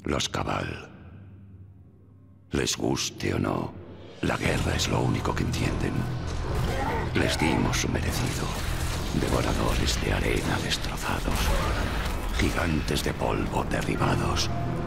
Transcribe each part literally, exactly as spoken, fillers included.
Los Cabal. Les guste o no, la guerra es lo único que entienden. Les dimos su merecido. Devoradores de arena destrozados. Gigantes de polvo derribados.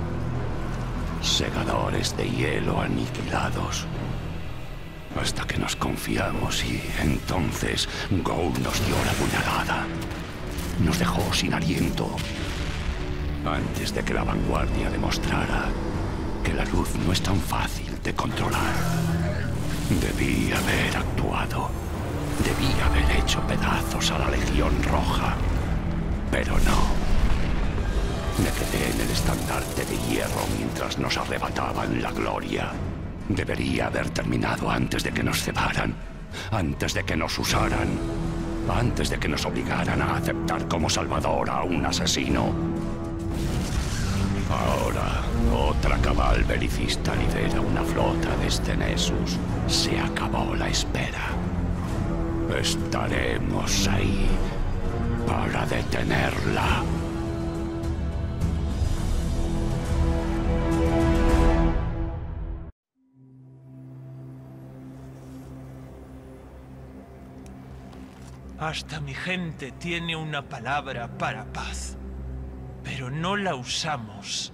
Segadores de hielo aniquilados. Hasta que nos confiamos y entonces Ghoul nos dio la puñalada. Nos dejó sin aliento. Antes de que la vanguardia demostrara que la luz no es tan fácil de controlar. Debí haber actuado. Debí haber hecho pedazos a la Legión Roja. Pero no. Me quedé en el estandarte de hierro mientras nos arrebataban la gloria. Debería haber terminado antes de que nos cebaran. Antes de que nos usaran. Antes de que nos obligaran a aceptar como salvador a un asesino. Ahora, otra Cabal belicista lidera una flota desde Nessus. Se acabó la espera. Estaremos ahí para detenerla. Hasta mi gente tiene una palabra para paz, pero no la usamos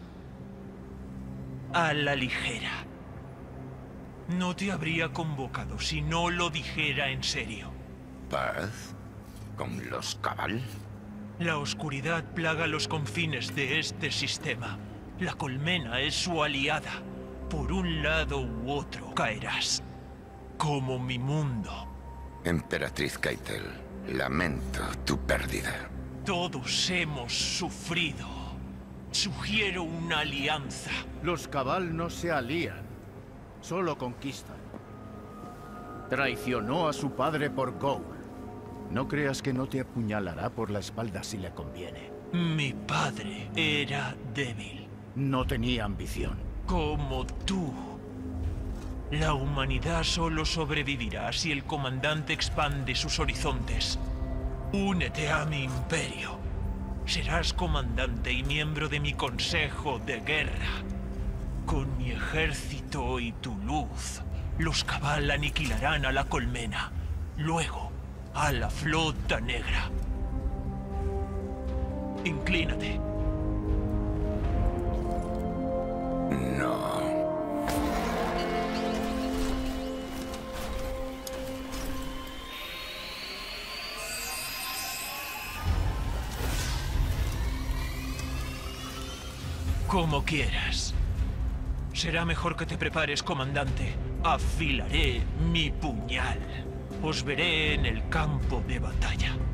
a la ligera. No te habría convocado si no lo dijera en serio. ¿Paz? ¿Con los Cabal? La oscuridad plaga los confines de este sistema. La colmena es su aliada. Por un lado u otro caerás. Como mi mundo. Emperatriz Keitel, lamento tu pérdida. Todos hemos sufrido. Sugiero una alianza. Los Cabal no se alían, solo conquistan. Traicionó a su padre por Ghoul. No creas que no te apuñalará por la espalda si le conviene. Mi padre era débil. No tenía ambición. Como tú. La humanidad solo sobrevivirá si el comandante expande sus horizontes. Únete a mi imperio. Serás comandante y miembro de mi consejo de guerra. Con mi ejército y tu luz, los Cabal aniquilarán a la colmena. Luego, a la flota negra. Inclínate. No. Como quieras. Será mejor que te prepares, comandante. Afilaré mi puñal. Os veré en el campo de batalla.